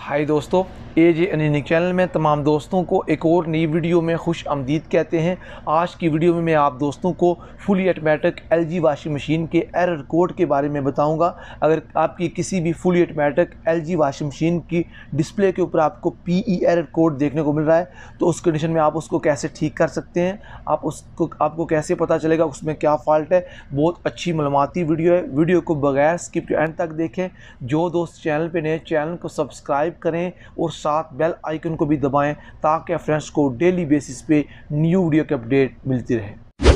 हाय दोस्तों, एजे अनिक चैनल में तमाम दोस्तों को एक और नई वीडियो में खुश आमदीद कहते हैं। आज की वीडियो में मैं आप दोस्तों को fully automatic LG washing machine के एरर कोड के बारे में बताऊंगा। अगर आपकी किसी भी fully automatic LG washing machine की डिस्प्ले के ऊपर आपको पीई एरर कोड देखने को मिल रहा है तो उस कंडीशन में आप उसको कैसे ठीक कर सकते हैं, आपको कैसे पता चलेगा उसमें क्या फ़ॉल्ट है। बहुत अच्छी मालूमाती वीडियो है। वीडियो को बगैर स्किप टू एंड तक देखें। जो दोस्त चैनल पे नए, चैनल को सब्सक्राइब करें और साथ बेल आइकन को भी दबाएं ताकि फ्रेंड्स को डेली बेसिस पे न्यू वीडियो की अपडेट मिलती रहे।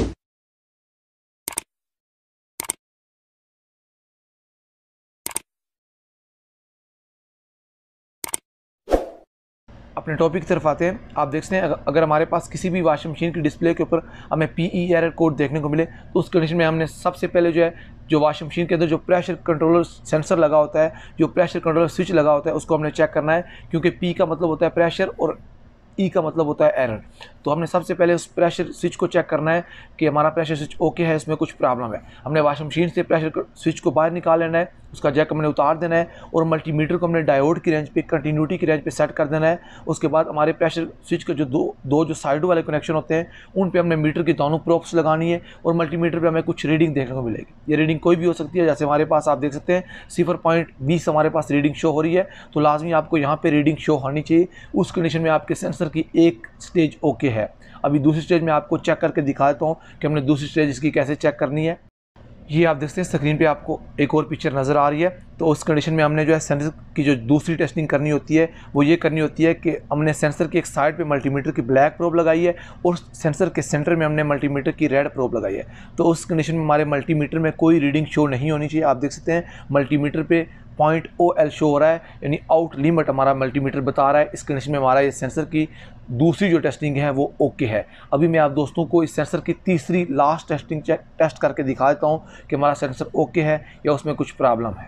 अपने टॉपिक की तरफ आते हैं। आप देखते हैं अगर हमारे पास किसी भी वॉशिंग मशीन की डिस्प्ले के ऊपर हमें पीई एरर कोड देखने को मिले तो उस कंडीशन में हमने सबसे पहले जो वॉशिंग मशीन के अंदर जो प्रेशर कंट्रोलर सेंसर लगा होता है, जो प्रेशर कंट्रोलर स्विच लगा होता है, उसको हमने चेक करना है। क्योंकि पी का मतलब होता है प्रेशर और ई का मतलब होता है एरर। तो हमने सबसे पहले उस प्रेशर स्विच को चेक करना है कि हमारा प्रेशर स्विच ओके है, इसमें कुछ प्रॉब्लम है। हमने वॉशिंग मशीन से प्रेशर स्विच को बाहर निकाल लेना है, उसका जैक हमने उतार देना है और मल्टीमीटर को हमने डायोड की रेंज पे, कंटिन्यूटी की रेंज पे सेट कर देना है। उसके बाद हमारे प्रेशर स्विच के जो दो साइड वाले कनेक्शन होते हैं उन पे हमने मीटर की दोनों प्रोब्स लगानी है और मल्टीमीटर पे हमें कुछ रीडिंग देखने को मिलेगी। ये रीडिंग कोई भी हो सकती है। जैसे हमारे पास आप देख सकते हैं 0.20 हमारे पास रीडिंग शो हो रही है, तो लाजमी आपको यहाँ पे रीडिंग शो होनी चाहिए। उस कंडीशन में आपके सेंसर की एक स्टेज ओके है। अभी दूसरी स्टेज में आपको चेक करके दिखा देता हूँ कि हमने दूसरी स्टेज इसकी कैसे चेक करनी है। ये आप देखते हैं स्क्रीन पे आपको एक और पिक्चर नज़र आ रही है। तो उस कंडीशन में हमने सेंसर की जो दूसरी टेस्टिंग करनी होती है वो ये करनी होती है कि हमने सेंसर की एक साइड पे मल्टीमीटर की ब्लैक प्रोब लगाई है और सेंसर के सेंटर में हमने मल्टीमीटर की रेड प्रोब लगाई है। तो उस कंडीशन में हमारे मल्टीमीटर में कोई रीडिंग शो नहीं होनी चाहिए। आप देख सकते हैं मल्टीमीटर पे .OL शो हो रहा है, यानी आउट लिमिट हमारा मल्टीमीटर बता रहा है। इस कंडीशन में हमारा ये सेंसर की दूसरी जो टेस्टिंग है वो ओके है। अभी मैं आप दोस्तों को इस सेंसर की तीसरी लास्ट टेस्टिंग टेस्ट करके दिखा देता हूँ कि हमारा सेंसर ओके है या उसमें कुछ प्रॉब्लम है।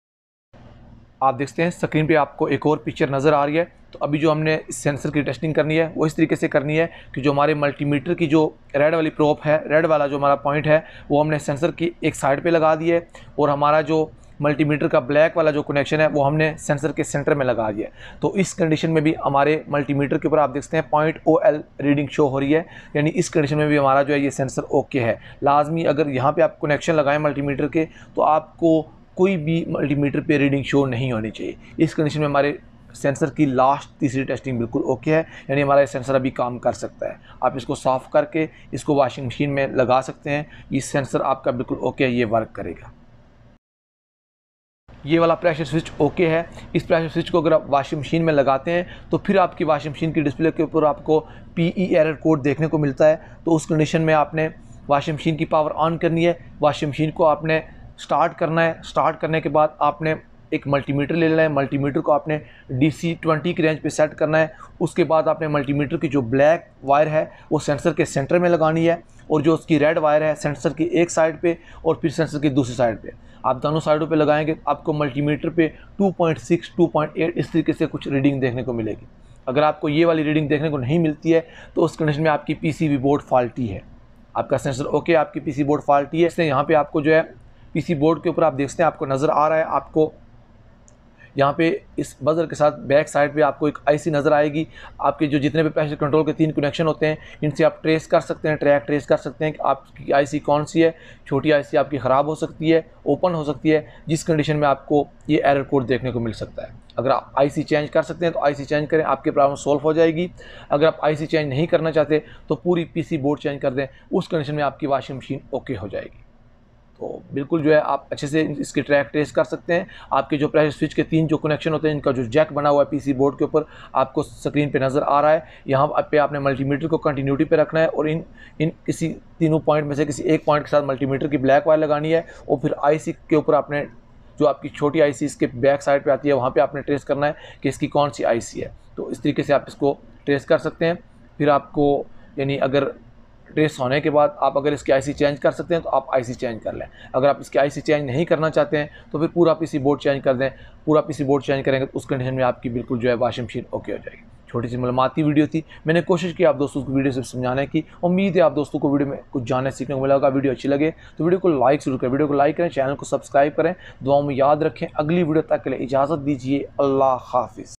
आप देखते हैं स्क्रीन पे आपको एक और पिक्चर नज़र आ रही है। तो अभी जो हमने इस सेंसर की टेस्टिंग करनी है वो इस तरीके से करनी है कि जो हमारे मल्टीमीटर की जो रेड वाली प्रोब है, रेड वाला जो हमारा पॉइंट है वो हमने सेंसर की एक साइड पे लगा दिया है और हमारा जो मल्टीमीटर का ब्लैक वाला जो कनेक्शन है वो हमने सेंसर के सेंटर में लगा दिया है। तो इस कंडीशन में भी हमारे मल्टीमीटर के ऊपर आप देखते हैं .OL रीडिंग शो हो रही है, यानी इस कंडीशन में भी हमारा जो है ये सेंसर ओके है। लाजमी अगर यहाँ पे आप कनेक्शन लगाएं मल्टीमीटर के तो आपको कोई भी मल्टीमीटर पे रीडिंग शो नहीं होनी चाहिए। इस कंडीशन में हमारे सेंसर की लास्ट तीसरी टेस्टिंग बिल्कुल ओके है, यानी हमारा सेंसर अभी काम कर सकता है। आप इसको साफ़ करके इसको वॉशिंग मशीन में लगा सकते हैं। ये सेंसर आपका बिल्कुल ओके है, ये वर्क करेगा। ये वाला प्रेशर स्विच ओके है। इस प्रेशर स्विच को अगर आप वॉशिंग मशीन में लगाते हैं तो फिर आपकी वॉशिंग मशीन की डिस्प्ले के ऊपर आपको पीई एरर कोड देखने को मिलता है। तो उस कंडीशन में आपने वॉशिंग मशीन की पावर ऑन करनी है, वॉशिंग मशीन को आपने स्टार्ट करना है। स्टार्ट करने के बाद आपने एक मल्टीमीटर ले लेना है, मल्टीमीटर को आपने DC 20 की रेंज पे सेट करना है। उसके बाद आपने मल्टीमीटर की जो ब्लैक वायर है वो सेंसर के सेंटर में लगानी है और जो उसकी रेड वायर है सेंसर की एक साइड पे और फिर सेंसर की दूसरी साइड पे। आप दोनों साइडों पे लगाएंगे आपको मल्टीमीटर पे 2.6, 2.8 इस तरीके से कुछ रीडिंग देखने को मिलेगी। अगर आपको ये वाली रीडिंग देखने को नहीं मिलती है तो उस कंडीशन में आपकी PCB बोर्ड फॉल्टी है। आपका सेंसर ओके, आपकी PC बोर्ड फॉल्टी है। इसलिए यहाँ पे आपको जो है PC बोर्ड के ऊपर आप देखते हैं आपको नज़र आ रहा है, आपको यहाँ पे इस बजर के साथ बैक साइड पे आपको एक IC नज़र आएगी। आपके जो जितने भी प्रेशर कंट्रोल के 3 कनेक्शन होते हैं इनसे आप ट्रेस कर सकते हैं, ट्रेस कर सकते हैं कि आपकी IC कौन सी है। छोटी IC आपकी ख़राब हो सकती है, ओपन हो सकती है, जिस कंडीशन में आपको ये एरर कोड देखने को मिल सकता है। अगर आप IC चेंज कर सकते हैं तो IC चेंज करें, आपकी प्रॉब्लम सॉल्व हो जाएगी। अगर आप IC चेंज नहीं करना चाहते तो पूरी PC बोर्ड चेंज कर दें, उस कंडीशन में आपकी वॉशिंग मशीन ओके हो जाएगी। तो बिल्कुल जो है आप अच्छे से इसके ट्रेस कर सकते हैं। आपके जो प्रेशर स्विच के 3 जो कनेक्शन होते हैं इनका जो जैक बना हुआ है PC बोर्ड के ऊपर आपको स्क्रीन पे नज़र आ रहा है। यहाँ पे आपने मल्टीमीटर को कंटिन्यूटी पे रखना है और इन किसी तीनों पॉइंट में से किसी एक पॉइंट के साथ मल्टीमीटर की ब्लैक वायर लगानी है और फिर IC के ऊपर आपने जो आपकी छोटी IC इसके बैक साइड पर आती है वहाँ पर आपने ट्रेस करना है कि इसकी कौन सी IC है। तो इस तरीके से आप इसको ट्रेस कर सकते हैं। फिर आपको यानी अगर ट्रेस होने के बाद आप अगर इसकी IC चेंज कर सकते हैं तो आप IC चेंज कर लें। अगर आप इसकी IC चेंज नहीं करना चाहते हैं तो फिर पूरा PC बोर्ड चेंज कर दें। पूरा PC बोर्ड चेंज करेंगे तो उस कंडीशन में आपकी बिल्कुल जो है वॉशिंग मशीन ओके हो जाएगी। छोटी सी मालूमाती वीडियो थी, मैंने कोशिश की आप दोस्तों को वीडियो से समझाने की। उम्मीद है आप दोस्तों को वीडियो में कुछ जानने सीखने को मिला होगा। वीडियो अच्छी लगे तो वीडियो को लाइक जरूर करें, वीडियो को लाइक करें, चैनल को सब्सक्राइब करें, दुआओं में याद रखें। अगली वीडियो तक के लिए इजाज़त दीजिए। अल्लाह हाफिज़।